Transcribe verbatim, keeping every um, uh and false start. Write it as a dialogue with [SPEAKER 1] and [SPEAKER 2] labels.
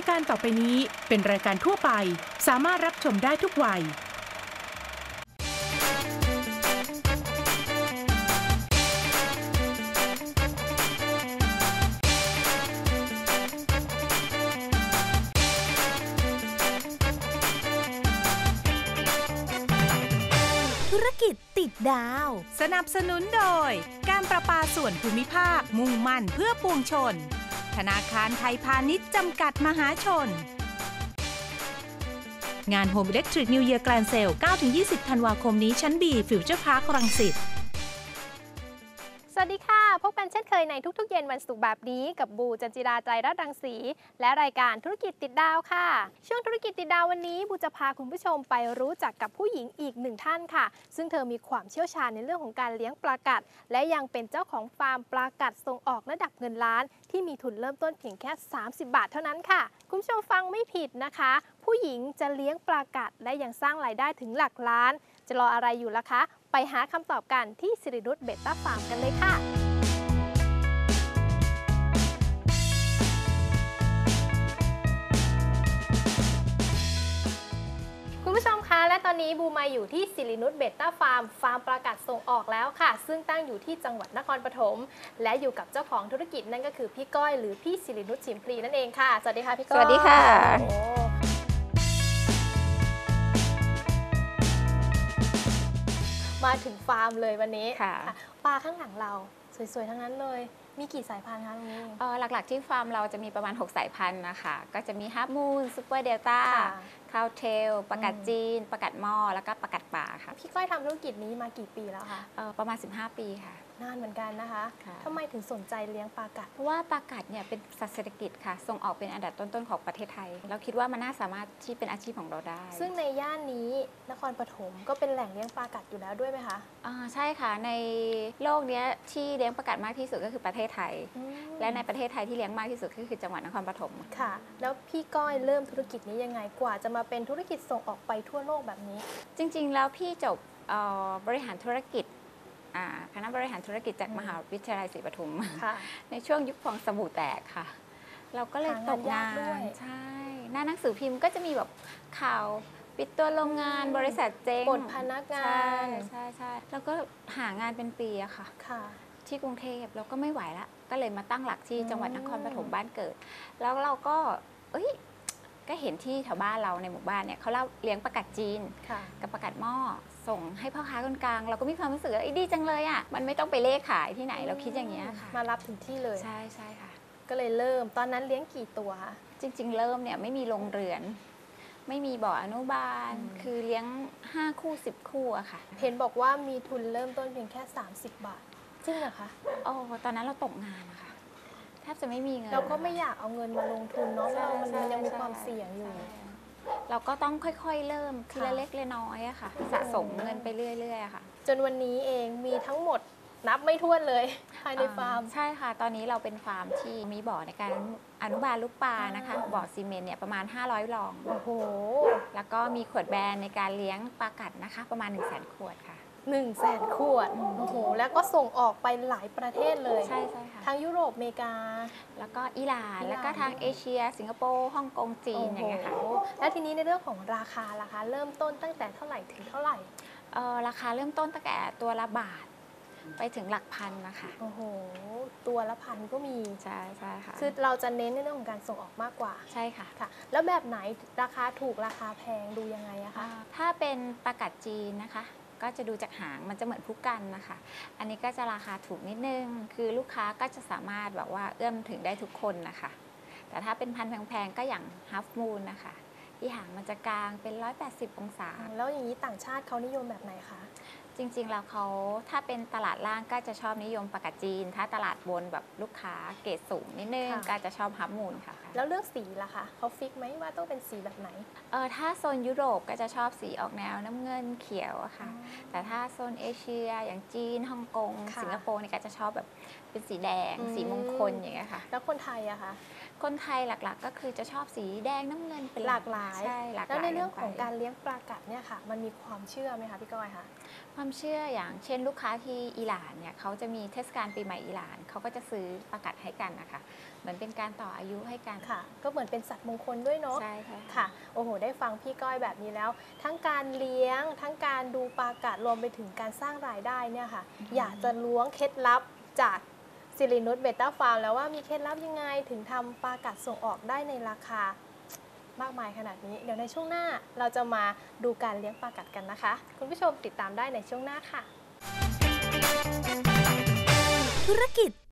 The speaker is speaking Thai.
[SPEAKER 1] การต่อไปนี้เป็นรายการทั่วไปสามารถรับชมได้ทุกวัย
[SPEAKER 2] ธุรกิจติดดาว
[SPEAKER 1] สนับสนุนโดยการประปาส่วนภูมิภาคมุ่งมั่นเพื่อปวงชนธนาคารไทยพาณิชย์จำกัดมหาชนงาน Home Electric New Year Grand Sale เก้าถึงยี่สิบ ธันวาคมนี้ชั้น B Future Park รังสิต
[SPEAKER 3] สวัสดีค่ะพบกันเช่นเคยในทุกๆเย็นวันศุกร์แบบนี้กับบูจันจิราใจรัตน์รังสีและรายการธุรกิจติดดาวค่ะช่วงธุรกิจติดดาววันนี้บูจะพาคุณผู้ชมไปรู้จักกับผู้หญิงอีกหนึ่งท่านค่ะซึ่งเธอมีความเชี่ยวชาญในเรื่องของการเลี้ยงปลากัดและยังเป็นเจ้าของฟาร์มปลากัดส่งออกระดับเงินล้านที่มีทุนเริ่มต้นเพียงแค่สามสิบบาทเท่านั้นค่ะคุณผู้ชมฟังไม่ผิดนะคะผู้หญิงจะเลี้ยงปลากัดและยังสร้างรายได้ถึงหลักล้านจะรออะไรอยู่ล่ะคะไปหาคำตอบกันที่สิรินุชเบต้าฟาร์มกันเลยค่ะคุณผู้ชมคะและตอนนี้บูมาอยู่ที่สิรินุชเบต้าฟาร์มฟาร์มปลากัดส่งออกแล้วค่ะซึ่งตั้งอยู่ที่จังหวัดนครปฐมและอยู่กับเจ้าของธุรกิจนั่นก็คือพี่ก้อยหรือพี่สิรินุชฉิมพลีนั่นเองค่ะสวัสดีค่ะพี่ก้อย
[SPEAKER 4] สวัสดีค่ะ
[SPEAKER 3] มาถึงฟาร์มเลยวันนี้
[SPEAKER 4] ค่ะ
[SPEAKER 3] ปลาข้างหลังเราสวยๆทั้งนั้นเลยมีกี่สายพันธุ์คะตรงนี้
[SPEAKER 4] เออหลักๆที่ฟาร์มเราจะมีประมาณหกสายพันธุ์นะคะก็จะมีฮาร์ปมูนซูเปอร์เดลต้าคาวเทลปลากัดจีนปลากัดหม้อแล้วก็ปลากัดป่าค่ะ
[SPEAKER 3] พี่ก้อยทำธุรกิจนี้มากี่ปีแล้วคะ
[SPEAKER 4] เออประมาณสิบห้าปีค่ะ
[SPEAKER 3] นานเหมือนกันนะคะทำไมถึงสนใจเลี้ยงปลากัด
[SPEAKER 4] เพราะว่าปลากัดเนี่ยเป็นสัตว์เศรษฐกิจค่ะส่งออกเป็นอันดับต้นๆของประเทศไทยเราคิดว่ามันน่าสามารถที่เป็นอาชีพของเราได้
[SPEAKER 3] ซึ่งในย่านนี้นครปฐมก็เป็นแหล่งเลี้ยงปลากัดอยู่แล้วด้วยไหมคะ
[SPEAKER 4] อ่าใช่ค่ะในโลกนี้ที่เลี้ยงปลากัดมากที่สุดก็คือประเทศไทยและในประเทศไทยที่เลี้ยงมากที่สุดก็คือจังหวัดนครปฐม
[SPEAKER 3] ค่ะแล้วพี่ก้อยเริ่มธุรกิจนี้ยังไงกว่าจะมาเป็นธุรกิจส่งออกไปทั่วโลกแบบนี้
[SPEAKER 4] จริงๆแล้วพี่จบบริหารธุรกิจคณะบริหารธุรกิจจากมหาวิทยาลัยศรีปทุมในช่วงยุคฟองสบู่แตกค่ะเราก็เลยตกงานใช่หน้าหนังสือพิมพ์ก็จะมีแบบข่าวปิดตัวโรงงานบริษัทเจ๊ง
[SPEAKER 3] ปลดพนักงาน
[SPEAKER 4] ใช่ใช่แล้วก็หางานเป็นปีอะค่ะที่กรุงเทพเราก็ไม่ไหวละก็เลยมาตั้งหลักที่จังหวัดนครปฐมบ้านเกิดแล้วเราก็เอ้ยก็เห็นที่แถวบ้านเราในหมู่บ้านเนี่ยเขาเล่าเลี้ยงปลากัดจีนกับปลากัดหม้อส่งให้พ่อค้าคนกลางเราก็มีความรู้สึกว่าดีจังเลยอ่ะมันไม่ต้องไปเล่ขายที่ไหนเราคิดอย่างเงี้ยค่ะ
[SPEAKER 3] มารับถึงที่เลย
[SPEAKER 4] ใช่ใช่ค่ะ
[SPEAKER 3] ก็เลยเริ่มตอนนั้นเลี้ยงกี่ตัวคะ
[SPEAKER 4] จริงๆเริ่มเนี่ยไม่มีโรงเรือนไม่มีบ่ออนุบาลคือเลี้ยงห้าคู่สิบคู่อะค่ะ
[SPEAKER 3] เห็นบอกว่ามีทุนเริ่มต้นเพียงแค่สามสิบบาทจริงเหรอคะ
[SPEAKER 4] โอ้ตอนนั้นเราตกงานนะคะแทบจะไม่มีเงิน
[SPEAKER 3] เราก็ไม่อยากเอาเงินมาลงทุนเนาะเรามันยังมีความเสี่ยงอยู่
[SPEAKER 4] เราก็ต้องค่อยๆเริ่มทีละเล็กละน้อยอะค่ะสะสมเงินไปเรื่อยๆค่ะ
[SPEAKER 3] จนวันนี้เองมีทั้งหมดนับไม่ถ้วนเลยภายในฟาร์ม
[SPEAKER 4] ใช่ค่ะตอนนี้เราเป็นฟาร์มที่มีบ่อในการอนุบาลลูกปลานะคะบ่อซีเมนต์เนี่ยประมาณห้าร้อยรอง
[SPEAKER 3] โอ้โห
[SPEAKER 4] แล้วก็มีขวดแบรนด์ในการเลี้ยงปลากัดนะคะประมาณ หนึ่งแสน ขวดค่ะ
[SPEAKER 3] หนึ่งแสนขวดโอ้โหแล้วก็ส่งออกไปหลายประเทศเลย
[SPEAKER 4] ใช่ใช่ค่ะ
[SPEAKER 3] ทั้งยุโรปอเมริกา
[SPEAKER 4] แล้วก็อิหร่านแล้วก็ทางเอเชียสิงคโปร์ฮ่องกงจีนอย่างเงี้ยค่ะ
[SPEAKER 3] แล้วทีนี้ในเรื่องของราคาล่ะคะเริ่มต้นตั้งแต่เท่าไหร่ถึงเท่าไหร่
[SPEAKER 4] เออราคาเริ่มต้นตั้งแต่ตัวละบาทไปถึงหลักพันนะคะ
[SPEAKER 3] โอ้โหตัวละพันก็มี
[SPEAKER 4] ใช่ใช่ค่ะ
[SPEAKER 3] คือเราจะเน้นในเรื่องของการส่งออกมากกว่า
[SPEAKER 4] ใช่ค่ะ
[SPEAKER 3] ค่ะแล้วแบบไหนราคาถูกราคาแพงดูยังไงอะคะ
[SPEAKER 4] ถ้าเป็นปลากัดจีนนะคะก็จะดูจากหางมันจะเหมือนผู้กันนะคะอันนี้ก็จะราคาถูกนิดนึงคือลูกค้าก็จะสามารถแบบว่าเอื้อมถึงได้ทุกคนนะคะแต่ถ้าเป็นพันธุ์แพงๆก็อย่างฮาล์ฟมูนนะคะที่หางมันจะกลางเป็นหนึ่งร้อยแปดสิบองศา
[SPEAKER 3] แล้วอย่างนี้ต่างชาติเขานิยมแบบไหนคะ
[SPEAKER 4] จริงๆแล้วเขาถ้าเป็นตลาดล่างก็จะชอบนิยมปลากัดจีนถ้าตลาดบนแบบลูกค้าเกรดสูงนิดนึงก็จะชอบฮาล์ฟมูนค่ะ
[SPEAKER 3] แล้วเลือกสีล่ะคะเขาฟิกไหมว่าต้องเป็นสีแบบไหน
[SPEAKER 4] เออถ้าโซนยุโรปก็จะชอบสีออกแนวน้ำเงินเขียวอะค่ะแต่ถ้าโซนเอเชียอย่างจีนฮ่องกงสิงคโปร์นี่ก็จะชอบแบบเป็นสีแดงสีมงคลอย่างเงี้ยค่ะ
[SPEAKER 3] แล้วคนไทยอะคะ
[SPEAKER 4] คนไทยหลักๆก็คือจะชอบสีแดงน้ำเงินเป็น
[SPEAKER 3] หลากหลาย
[SPEAKER 4] ใช่หลากหลาย
[SPEAKER 3] แล้วในเรื่องของการเลี้ยงปลากัดเนี่ยค่ะมันมีความเชื่อไหมคะพี่ก้อยคะ
[SPEAKER 4] ความความเชื่ออย่างเช่นลูกค้าที่อิหร่านเนี่ยเขาจะมีเทศกาลปีใหม่อิหร่านเขาก็จะซื้อปลากัดให้กันนะคะเหมือนเป็นการต่ออายุให้กัน
[SPEAKER 3] ค่ะก็เหมือนเป็นสัตว์มงคลด้วยเนาะ
[SPEAKER 4] ใช่ค่ะ
[SPEAKER 3] ค่ะโอ้โหได้ฟังพี่ก้อยแบบนี้แล้ว ทั้งการเลี้ยงทั้งการดูปลากัดรวมไปถึงการสร้างรายได้เนี่ยค่ะอยากจะล้วงเคล็ดลับจากสิรินุชเบต้าฟาร์มแล้วว่ามีเคล็ดลับยังไงถึงทำปลากัดส่งออกได้ในราคามากมายขนาดนี้เดี๋ยวในช่วงหน้าเราจะมาดูการเลี้ยงปลากัดกันนะคะคุณผู้ชมติดตามได้ในช่วงหน้าค่ะ
[SPEAKER 2] ธุรกิจ